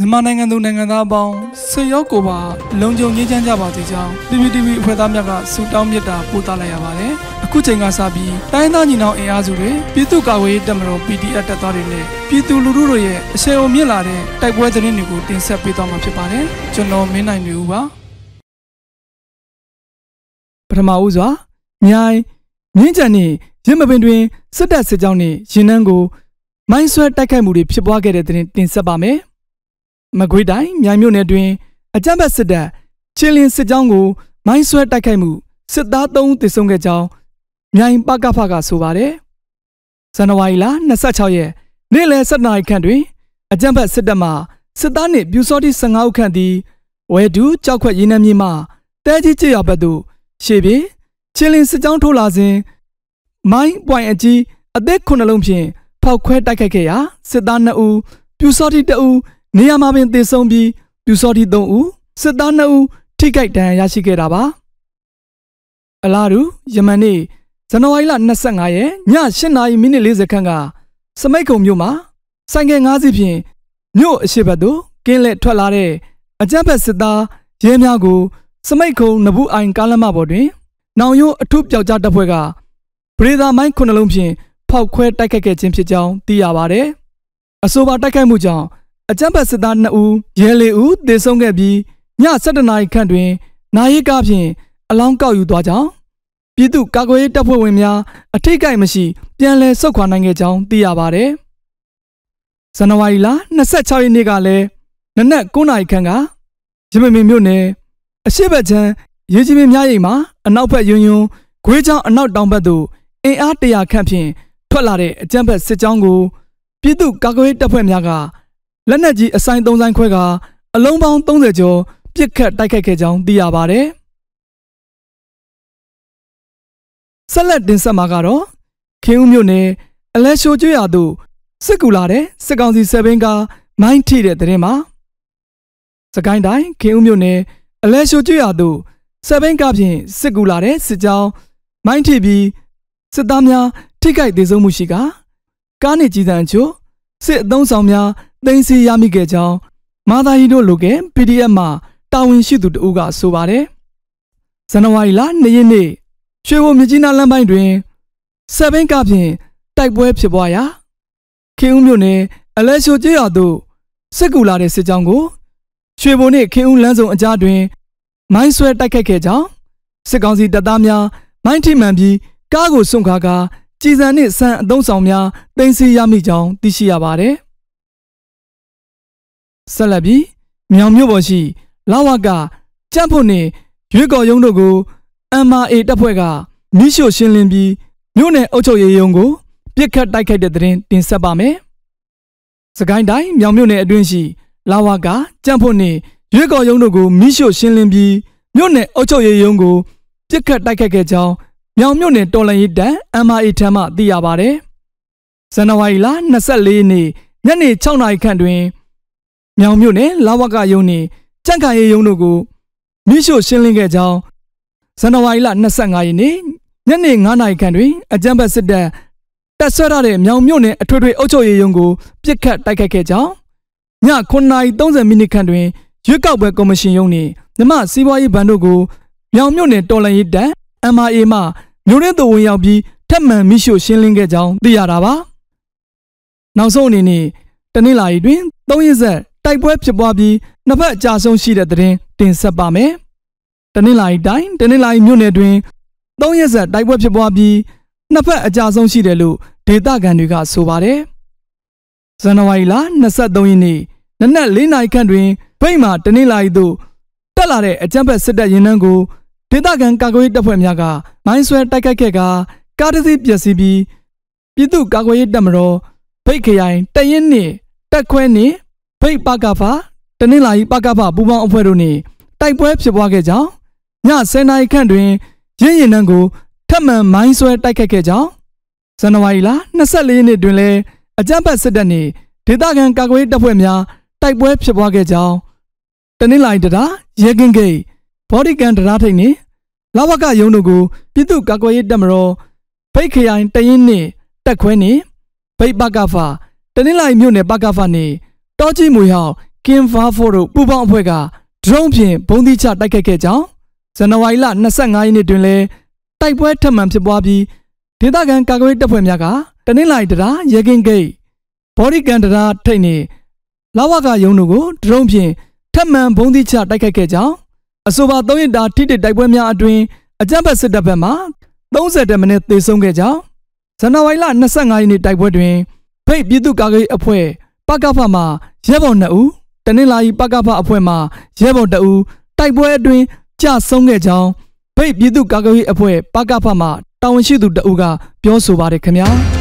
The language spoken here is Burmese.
မြန်မာနိုင်ငံသူနိုင်ငံသားအပေါင်းဆွေရောက်ကိုပါလုံခြုံရေးချမ်းကြပါစေကြောင်း PPTV အဖွဲ့သားများကဆုတောင်းမေတ္တာပို့သလိုက်ရပါတယ်။အခုချိန်ကစပြီးတိုင်းသားညီနောင်အင်အားစုတွေပြည်သူ့ကာကွယ်ရေးတပ်မတော် PDF တပ်သားတွေနဲ့ပြည်သူလူထုတို့ရဲ့အဆင်အုံမြင့်လာတဲ့တိုက်ပွဲသတင်းတွေကိုတင်ဆက်ပေးသွားမှာဖြစ်ပါတယ်။ကျွန်တော်မင်းနိုင်မျိုးပါ။ပထမဦးစွာမြိုင်မြင်းကြံနဲ့ရင်းမပင်တွင်စစ်တပ်စစ်ကြောင်းနဲ့ရင်နှန်းကိုမိုင်းဆွဲတိုက်ခိုက်မှုတွေဖြစ်ပွားခဲ့တဲ့သတင်းတင်ဆက်ပါမယ်။မကွေးတိုင်းမြိုင်မြို့နယ်တွင်အကြမ်းဖက်စစ်တပ်ချင်းလင်းစစ်ကြောင်းကိုမိုင်းဆွဲတိုက်ခိုက်မှုစစ်သား3ဦးသေဆုံးခဲ့ကြောင်းမြိုင်ပကဖကဆိုပါတယ်။ဇန်နဝါရီလ26ရက်နေ့လယ်7:00နာရီခန့်တွင်အကြမ်းဖက်စစ်တပ်မှစစ်သားနှင့်ပြူစောတိ15ဦးခန့်သည်ဝဲဒူးကြောက်ခွက်ရင်းနှန်းမြေမှတဲကြီးကျေးရွာဘက်သို့ရှေ့ပြေးချင်းလင်းစစ်ကြောင်းထိုးလာစဉ်မိုင်းပွိုင်အကြီးအသက်9လုံးဖြင့်ဖောက်ခွဲတိုက်ခိုက်ခဲ့ရာစစ်သား2ဦးပြူစောတိ1ဦးနေရာမှာပင်သေဆုံးပြီးပြူစောတိ3ဦးစစ်သား2ဦးထိခိုက်ဒဏ်ရာရရှိခဲ့တာပါအလားတူယမန်နေ့ဇန်နဝါရီလ25ရက်ည8:40ခန့်ကစမိတ်ကုံမြို့မှာဆိုင်ကယ်5စီးဖြင့်မြို့အရှိဘက်သို့ကင်းလက်ထွက်လာတဲ့အကြမ်းဖက်စစ်သားရဲများကိုစမိတ်ကုံနဘူးအိုင်ကားလမ်းမပေါ်တွင်နောင်ရိုးအထုပျောက်ကြားတပ်ဖွဲ့ကပရိသာမိုင်း9လုံးဖြင့်ဖောက်ခွဲတိုက်ခိုက်ခဲ့ခြင်းဖြစ်ကြောင်းသိရပါတယ်အဆိုပါတိုက်ခိုက်မှုကြောင့်အကြမ်းဖက်စစ်သား2ဦးရဲ4ဦးသေဆုံးခဲ့ပြီးည7:00နာရီခန့်တွင်နာရီကားဖြင့်အလောင်းကောက်ယူသွားကြောင်းပြည်သူ့ကာကွယ်ရေးတပ်ဖွဲ့ဝင်များအထိကိမရှိပြန်လည်ဆုတ်ခွာနိုင်ခဲ့ကြောင်းသိရပါတယ်။ဇန်နဝါရီလ26ရက်နေ့ကလည်းနနက်9:00နာရီခန့်ကရမမင်းမြို့နယ်အရှိတ်ဘက်ချမ်းရေကြီးမြများရိပ်မှာအနောက်ဘက်ယွန်းခွေးချောင်းအနောက်တောင်ဘက်သို့အင်အား100ခန့်ဖြင့်ထွက်လာတဲ့အကြမ်းဖက်စစ်ကြောင်းကိုပြည်သူ့ကာကွယ်ရေးတပ်ဖွဲ့များကလက်နက်ကြီးအစိုင်း3ဆိုင်ခွဲကအလုံးပေါင်း30ကျော်ပစ်ခတ်တိုက်ခိုက်ခဲ့ကြောင်းသိရပါတယ်။ဆက်လက်တင်ဆက်မှာကတော့ခင်ဦးမြို့နယ်အလဲရှိုကျွော်သို့စစ်ကူလာတဲ့စစ်ကောင်စီ7ဘင်းကားမိုင်းထိတဲ့တဲ့တင်မှာစကိုင်းတိုင်းခင်ဦးမြို့နယ်အလဲရှိုကျွော်သို့7ဘင်းကားဖြင့်စစ်ကူလာတဲ့စစ်ကြောင်းမိုင်းထိပြီးစစ်သားများထိခိုက်ဒေဆုံးမှုရှိကကားနှင့်ကြီးစံအချို့စစ်အုံဆောင်များသိမ်းဆည်းရမိခဲ့ကြောင်းမာသာဟီတို့လိုက PDF မှတာဝန်ရှိသူတဦးကဆိုပါတယ်ဇန်နဝါရီလ2ရက်နေ့ရွှေဘိုမြကြီးနားလမ်းပိုင်းတွင်7ဘင်းကားဖြင့်တိုက်ပွဲဖြစ်ပွားရာခင်ဦးမြို့နယ်အလဲရှိုကျေးရွာသို့စစ်ကူလာတဲ့စစ်ကြောင်းကိုရွှေဘိုနှင့်ခင်ဦးလမ်းစုံအကြားတွင်မိုင်းဆွဲတိုက်ခိုက်ခဲ့ကြောင်းစစ်ကောင်စီတပ်သားများမိုင်းထိမှန်ပြီးကားကိုစွန့်ခါကာကြည်စံနှင့်ဆန်အုံဆောင်များတင်စီရမိကြောင်းသိရှိရပါတယ်။ဆက်လက်ပြီးမြောင်မြို့ပေါ်ရှိလာဝကကြံ့ဖို့နှင့်ရွေးကော်ရုံးတို့ကို MRA တပ်ဖွဲ့ကမိရှို့ရှင်းလင်းပြီးမြို့နယ်အုပ်ချုပ်ရေးရုံးကိုပြစ်ခတ်တိုက်ခိုက်တဲ့သတင်းတင်ဆက်ပါမယ်။စကိုင်းတိုင်းမြောင်မြို့နယ်အတွင်းရှိလာဝကကြံ့ဖို့နှင့်ရွေးကော်ရုံးတို့ကိုမိရှို့ရှင်းလင်းပြီးမြို့နယ်အုပ်ချုပ်ရေးရုံးကိုပြစ်ခတ်တိုက်ခိုက်ခဲ့ကြောင်းမြောင်မြို့နယ်တော်လှန်ရေးတပ် MRA ထံမှသိရပါတယ်။ဇန်နဝါရီလ24ရက်နေ့ညနေ6:00နာရီခန့်တွင်မြောင်မြို့နယ်လာဝကရုံးနှင့်ကြံ့ခိုင်ရေးရုံးတို့ကိုမိရှို့ရှင်းလင်းခဲ့ကြောင်းဇန်နဝါရီလ25ရက်နေ့ညနေ9:00နာရီခန့်တွင်အကြမ်းဖက်စစ်တပ်တပ်ဆွဲထားတဲ့မြောင်မြို့နယ်အထွေထွေအုပ်ချုပ်ရေးရုံးကိုပြစ်ခတ်တိုက်ခိုက်ခဲ့ကြောင်းည9:30မိနစ်ခန့်တွင်ရွေးကောက်ပွဲကော်မရှင်ရုံးနှင့်မြမစီးပွားရေးဘဏ်တို့ကိုမြောင်မြို့နယ်တော်လှန်ရေးတပ် MRA မှမြို့ရင်းသို့ဝင်ရောက်ပြီးထပ်မံမိရှို့ရှင်းလင်းခဲ့ကြောင်းသိရတာပါ။နောက်ဆုံးအနေနဲ့တနင်္လာရီတွင်3ရက်ဆက်တိုက်ပွဲဖြစ်ပွားပြီးနှစ်ဖက်အကြဆုံးရှိတဲ့သတင်းတင်ဆက်ပါမယ်။တနင်္လာရီတိုင်းတနင်္လာရီမြို့နယ်တွင်3ရက်ဆက်တိုက်ပွဲဖြစ်ပွားပြီးနှစ်ဖက်အကြဆုံးရှိတယ်လို့ဒေသခံတွေကဆိုပါတယ်။ဇန်နဝါရီလ23ရက်နေ့နနက်4:00နာရီခန့်တွင်ဗိတ်မှာတနင်္လာရီသို့တက်လာတဲ့အကြမ်းဖက်စစ်တပ်ရင်နှန်းကိုဒေသခံကာကွယ်ရေးတပ်ဖွဲ့များကမိုင်းဆွဲတိုက်ခိုက်ခဲ့ကားတစ်စီးပျက်စီးပြီးပြည်သူ့ကာကွယ်ရေးတပ်မတော်ဗိတ်ခရိုင်တရင်နှင့်တက်ခွဲနှင့်ဗိတ်ပကဖတနင်္လာရီပကဖပူပေါင်းအဖွဲ့တို့နှင့်တိုက်ပွဲဖြစ်ပွားခဲ့ကြောင်းည10:00နာရီခန့်တွင်ရင်းရင်နှန်းကိုထပ်မံမိုင်းဆွဲတိုက်ခိုက်ခဲ့ကြောင်းဇန်နဝါရီလ24ရက်နေ့တွင်လည်းအကြမ်းဖက်စစ်တပ်နှင့်ဒေသခံကာကွယ်ရေးတပ်ဖွဲ့များတိုက်ပွဲဖြစ်ပွားခဲ့ကြောင်းတနင်္လာရီတရရဲကင်းဂိတ်ဘော်ဒီကန်တရားထိပ်နှင့်လာဝကရုံးတို့ကိုပြည်သူ့ကာကွယ်ရေးတပ်မတော်ဗိတ်ခရိုင်တရင်နှင့်တက်ခွဲနှင့်ဗိတ်ပကဖတနင်္လာရီမြို့နယ်ပကဖနှင့်တောကြီးမွေဟောက်ကင်ဗာဖိုတို့ပူပေါင်းအဖွဲ့ကဒရုန်းဖြင့်ဘုံတိချတိုက်ခိုက်ခဲ့ကြောင်းဇန်နဝါရီလ25ရက်နေ့တွင်လည်းတိုက်ပွဲထပ်မံဖြစ်ပွားပြီးဒေသခံကာကွယ်တပ်ဖွဲ့များကတနင်္လာရီတရာရဲကင်းဂိတ်ဘော်ဒီကန်တရာထိပ်နှင့်လဝကရုံးတို့ကိုဒရုန်းဖြင့်ထပ်မံဘုံတိချတိုက်ခိုက်ခဲ့ကြောင်းအဆိုပါ3ရက်တာထိတစ်တိုက်ပွဲများအတွင်းအကြမ်းဖက်စစ်တပ်ဘက်မှ30တက်မနစ်သေဆုံးခဲ့ကြောင်းဇန်နဝါရီလ25ရက်နေ့တိုက်ပွဲတွင်ဖိတ်ပြည်သူ့ကာကွယ်အဖွဲ့ပကဖမှရဲဘော်2ဦးတနင်္လာရီပကဖအဖွဲ့မှရဲဘော်2ဦးတိုက်ပွဲအတွင်းကြဆုံးခဲ့ကြောင်းဖိတ်ပြည်သူ့ကာကွယ်အဖွဲ့ပကဖမှတာဝန်ရှိသူ2ဦးကပြောဆိုပါတယ်ခင်ဗျာ